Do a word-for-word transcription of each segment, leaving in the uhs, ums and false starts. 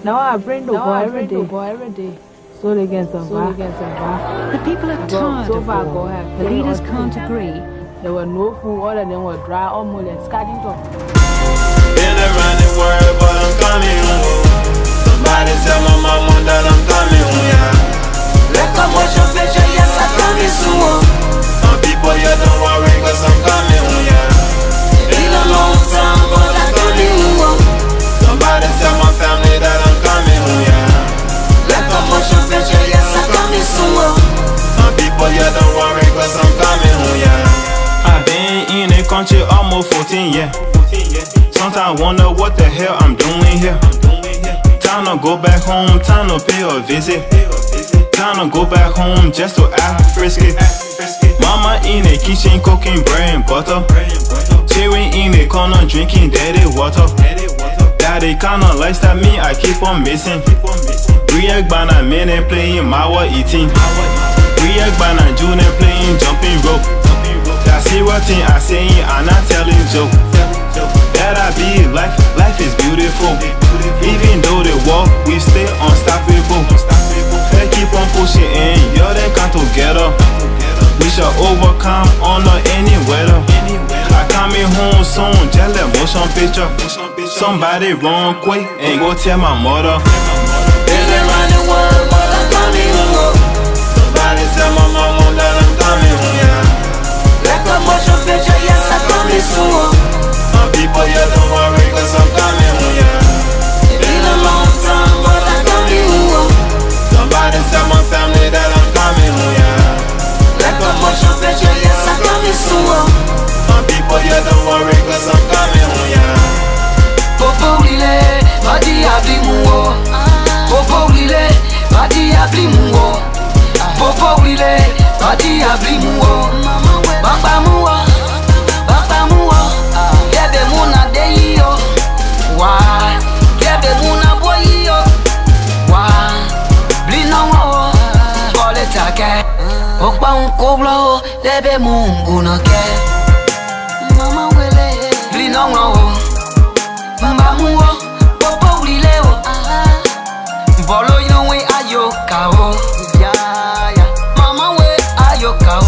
Now I bring the boy every day. every day. So they can survive. So they can survive. The people are tired so of far war. have The leaders can't agree. There were no food, all of them were dry, almost like scatting top. Been around the world, but I'm coming home. Somebody tell my mama that I'm coming home, yeah. Let come watch your picture, yes, I'm coming soon. Some people, yeah, don't worry, cause I'm coming home, yeah. It's been a long time, but I'm coming home. Somebody tell my family that I'm coming home, yeah. Let come watch your picture, yes, I'm coming soon. Some people, yeah, don't worry, cause I'm coming home, yeah. I've been in the country almost fourteen years. Sometimes I wonder what the hell I'm doing here. Time to go back home, time to pay a visit. Time to go back home just to act frisky. Mama in the kitchen cooking bread and butter. Cherry in the corner drinking daddy water. Daddy kinda lifestyle me, I keep on missing. React by na minute playing Mawa eating. React by na junior playing jumping rope. I see what thing I say, I'm not telling joke. That I be life, life is beautiful. Even though they walk, we stay unstoppable. They keep on pushing in, yo, they come together. We shall overcome under any weather. I coming home soon, just let motion picture. Somebody run quick and go tell my mother. Been around the world, but I'm coming home. Somebody tell my mama that I'm coming home, yeah. Let come watch your picture, yes, I'm coming soon. Some people, yeah, don't worry, cause I'm coming home, yeah. It's been a long time, but I'm coming home. Somebody tell my family that I'm coming home, yeah. Let come watch your picture, yes, I'm coming soon. Some people, yeah, don't worry, cause I'm coming home, yeah. Popo lile, badi abli muo. Popo lile, badi abli muo. Popo lile, badi abli muo. Baba muo, baba muo. Kebe muna de yo. Why? Kebe muna boy yo. Why? Blina wo, gole take. Okpa unkoblo, lebe mungu na ke. Mama wele, blina wo. Baba muo, popo lile wo. Bolo yo we ayo kao. Ya ya, mama we ayo kao.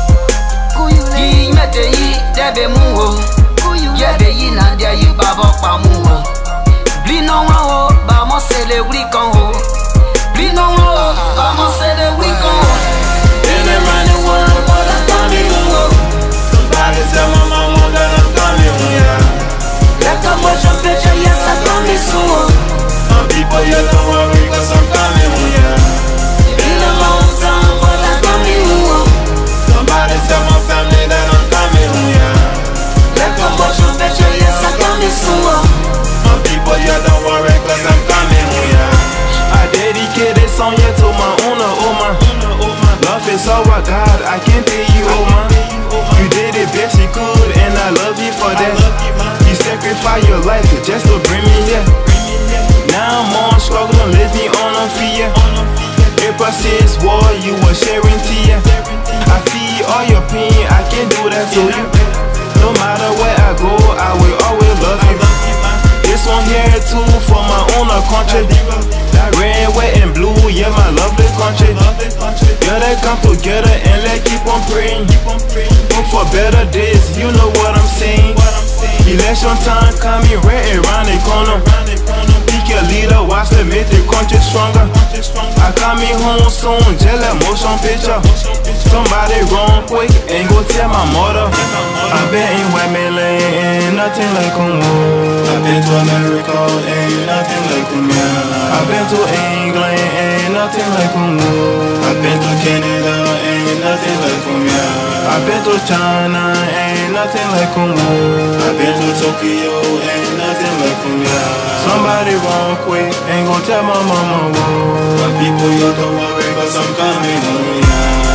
Yi mete yi debe muo. Yebe yi na dia yi babo pa muo. Blino wo, ba mo se le wri kan ho. Blino wo, ba mo se le wri kan ho. Been around the world, but I'm coming home. Somebody tell my mama that I'm coming home, yeah. Let come watch your picture, yes, I'm coming soon. Some people, yeah, don't worry, cause I'm coming home, yeah. It's been a long time, but I'm coming home. Somebody tell my family that I'm coming home, yeah. Let come watch your picture, yes, I'm coming soon. Some people, yeah, don't worry, cause I'm coming home, yeah. I dedicate this song, yeah, to my owner, oh my. Love is all I got, I can't pay you, oh my. You did the best you could, and I love you for that. You sacrificed your life just to bring me here. Now I'm on struggling, living on a fear. April sixth war, you were sharing tear. I feel all your pain, I can't do that to you. No matter where I go, I will always love you. This one here too for my own country. Red, white and blue, yeah, my lovely country. Yeah, they come together and let's keep on praying. Hope for better days, you know what I'm saying. Election time coming right around the corner. Pick your leader, watch them make the country stronger. I coming home soon, just like motion picture. Somebody run quick and go tell my mother. I've been in Wembley, ain't nothing like home. I've been to America, ain't nothing like home. I've been to England, ain't nothing like home. I've been to Canada, ain't nothing like home. I've been to China, ain't nothing like home. I've been to Tokyo, ain't nothing like home. Somebody run quick and go tell my mama. Whoa. My people, you don't worry, cause I'm coming home. Yeah.